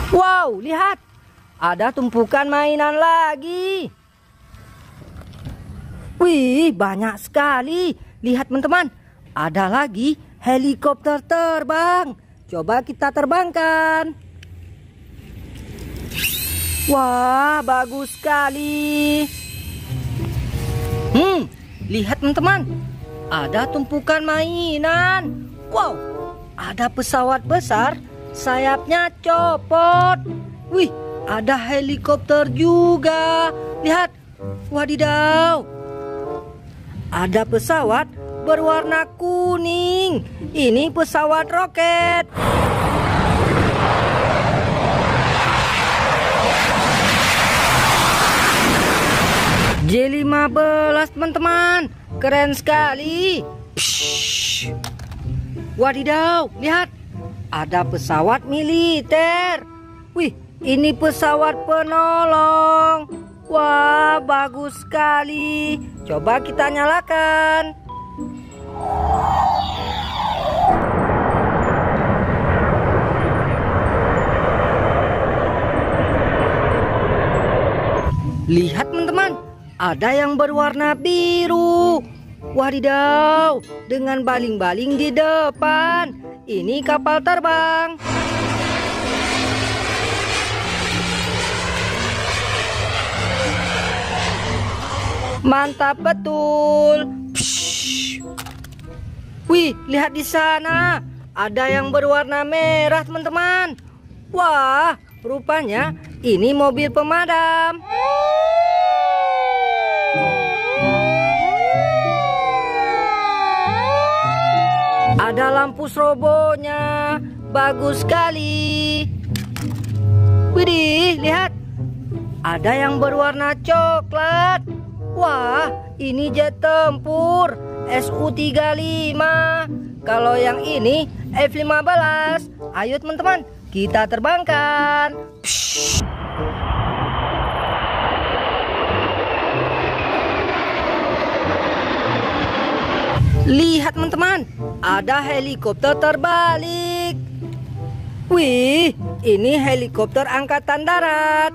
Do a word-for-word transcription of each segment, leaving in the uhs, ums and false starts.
Wow, lihat. Ada tumpukan mainan lagi. Wih, banyak sekali. Lihat teman-teman. Ada lagi helikopter terbang. Coba kita terbangkan. Wah, bagus sekali. Hmm, lihat teman-teman. Ada tumpukan mainan. Wow, ada pesawat besar. Sayapnya copot. Wih, ada helikopter juga. Lihat. Wadidaw. Ada pesawat berwarna kuning. Ini pesawat roket. J lima belas teman-teman. Keren sekali. Psh. Wadidaw, lihat. Ada pesawat militer. Wih, ini pesawat penolong. Wah, bagus sekali. Coba kita nyalakan. Lihat teman-teman, ada yang berwarna biru. Wadidaw, dengan baling-baling di depan. Ini kapal terbang. Mantap betul. Psh. Wih, lihat di sana. Ada yang berwarna merah, teman-teman. Wah, rupanya ini mobil pemadam. Ada lampu strobonya. Bagus sekali. Widih, lihat. Ada yang berwarna coklat. Wah, ini jet tempur S U tiga puluh lima. Kalau yang ini F lima belas. Ayo teman-teman, kita terbangkan. Psh. Lihat teman-teman, ada helikopter terbalik. Wih, ini helikopter angkatan darat.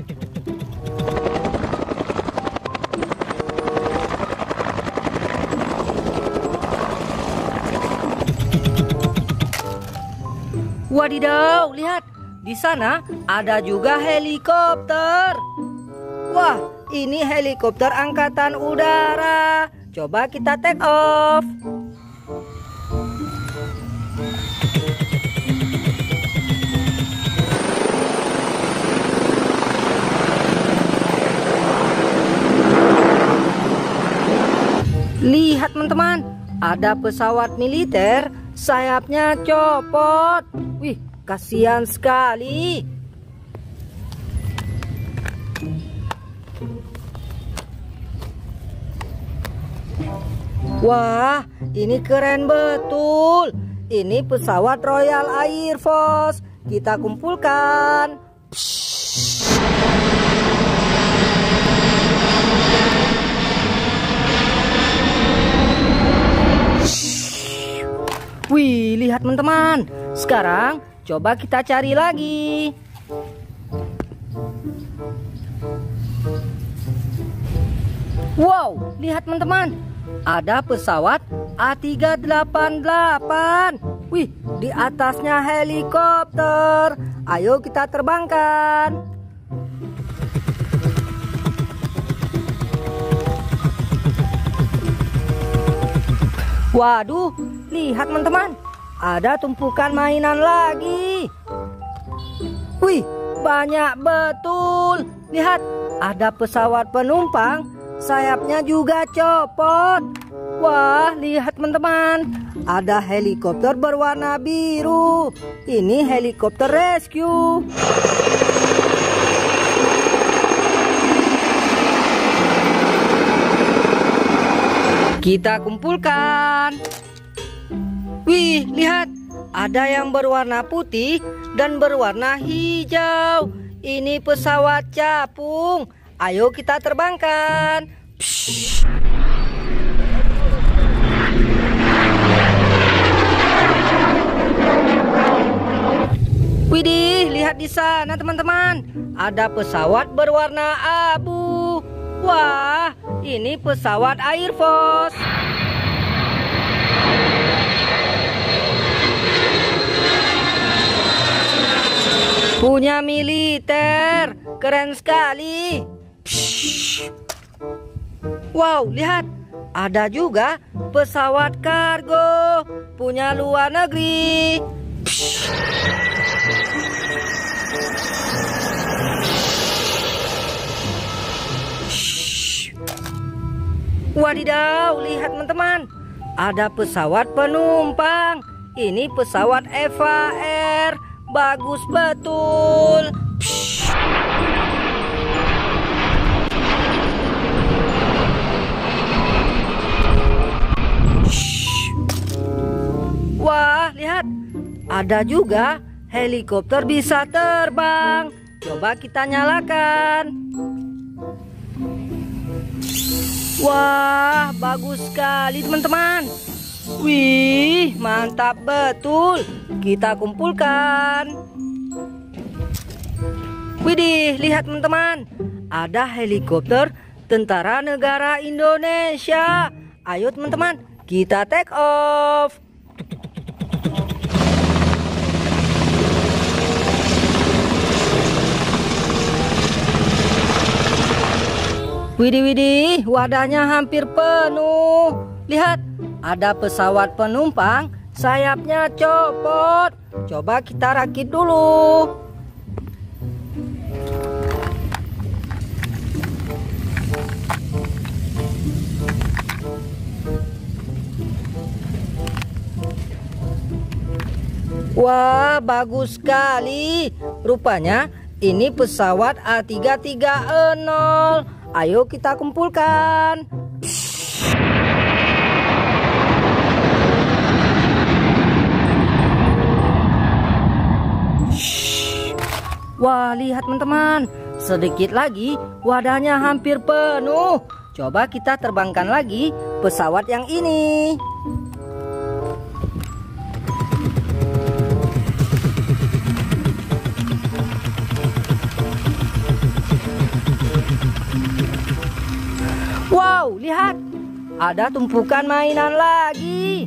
Wadidaw, lihat. Di sana ada juga helikopter. Wah, ini helikopter angkatan udara. Coba kita take off. Lihat teman-teman, ada pesawat militer, sayapnya copot. Wih, kasihan sekali. Wah, ini keren betul. Ini pesawat Royal Air Force. Kita kumpulkan. Psh. Wih, lihat teman-teman. Sekarang coba kita cari lagi. Wow, lihat teman-teman. Ada pesawat A tiga delapan delapan. Wih, di atasnya helikopter. Ayo kita terbangkan. Waduh, lihat teman-teman. Ada tumpukan mainan lagi. Wih, banyak betul. Lihat, ada pesawat penumpang. Sayapnya juga copot. Wah, lihat teman-teman. Ada helikopter berwarna biru. Ini helikopter rescue. Kita kumpulkan. Wih, lihat. Ada yang berwarna putih dan berwarna hijau. Ini pesawat capung. Ayo kita terbangkan. Psh. Widih, lihat di sana teman-teman. Ada pesawat berwarna abu. Wah, ini pesawat Air Force. Punya militer, keren sekali. Psh. Wow, lihat, ada juga pesawat kargo punya luar negeri. Psh. Wadidaw, lihat teman-teman, ada pesawat penumpang. Ini pesawat Eva Air, bagus betul. Psh. Wah, lihat, ada juga helikopter bisa terbang. Coba kita nyalakan. Wah, bagus sekali teman-teman. Wih, mantap betul. Kita kumpulkan. Widih, lihat teman-teman, ada helikopter tentara negara Indonesia. Ayo teman-teman, kita take off. Widih, widih, wadahnya hampir penuh. Lihat, ada pesawat penumpang, sayapnya copot. Coba kita rakit dulu. Wah, bagus sekali. Rupanya ini pesawat A tiga tiga nol. Ayo kita kumpulkan. Wah, lihat teman-teman, sedikit lagi wadahnya hampir penuh. Coba kita terbangkan lagi pesawat yang ini. Wow, lihat, ada tumpukan mainan lagi.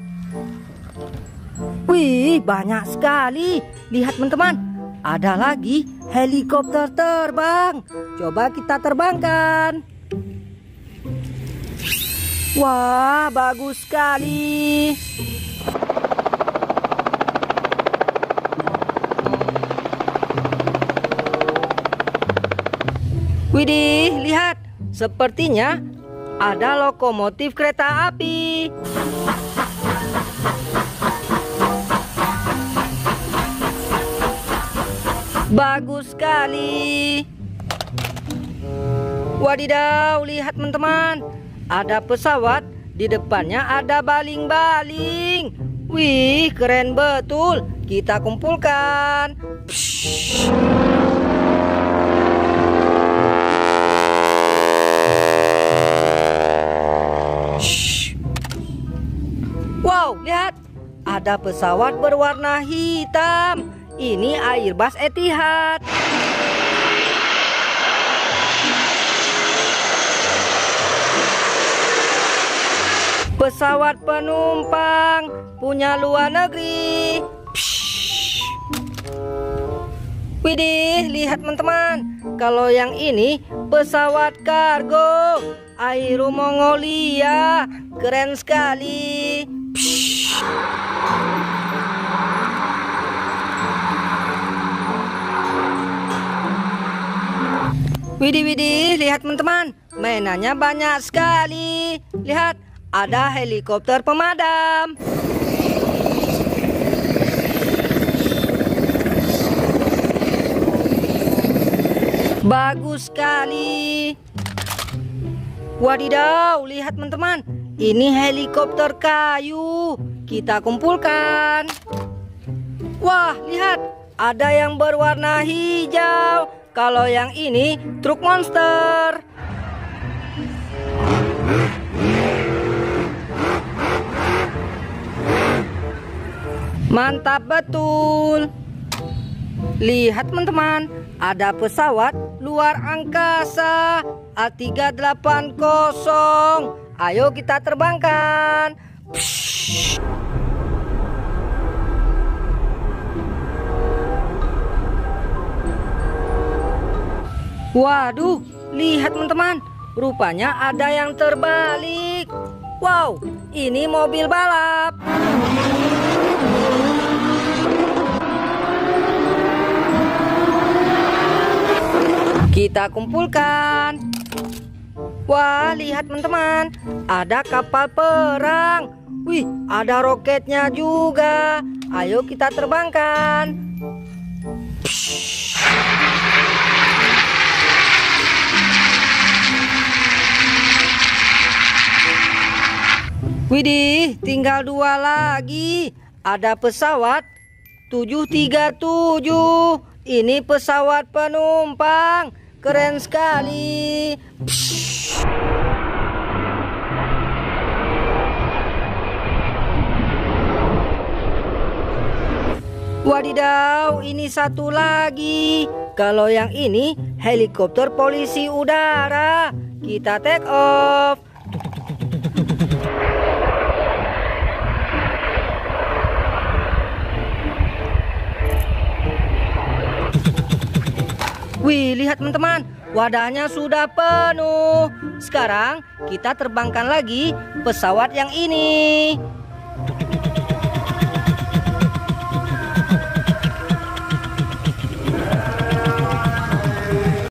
Wih, banyak sekali. Lihat teman-teman, ada lagi helikopter terbang. Coba kita terbangkan. Wah, bagus sekali. Widih, lihat. Sepertinya ada lokomotif kereta api. Bagus sekali. Wadidaw, lihat teman-teman, ada pesawat, di depannya ada baling-baling. Wih, keren betul. Kita kumpulkan. Psh. Wow, lihat, ada pesawat berwarna hitam. Ini Airbus Etihad. Pesawat penumpang punya luar negeri. Psh. Widih, lihat teman-teman, kalau yang ini pesawat kargo Aero Mongolia, keren sekali. Psh. Widih, widih, lihat teman-teman, mainannya banyak sekali. Lihat, ada helikopter pemadam. Bagus sekali. Wadidaw, lihat teman-teman, ini helikopter kayu. Kita kumpulkan. Wah, lihat, ada yang berwarna hijau. Kalau yang ini truk monster. Mantap betul. Lihat teman-teman, ada pesawat luar angkasa A tiga delapan nol. Ayo kita terbangkan. Psh. Waduh, lihat teman-teman, rupanya ada yang terbalik. Wow, ini mobil balap. Kita kumpulkan. Wah, lihat teman-teman, ada kapal perang. Wih, ada roketnya juga. Ayo kita terbangkan. Psh. Widih, tinggal dua lagi. Ada pesawat tujuh tiga tujuh. Ini pesawat penumpang. Keren sekali. Psh. Wadidaw, ini satu lagi. Kalau yang ini helikopter polisi udara. Kita take off. Wih, lihat teman-teman, wadahnya sudah penuh. Sekarang kita terbangkan lagi pesawat yang ini.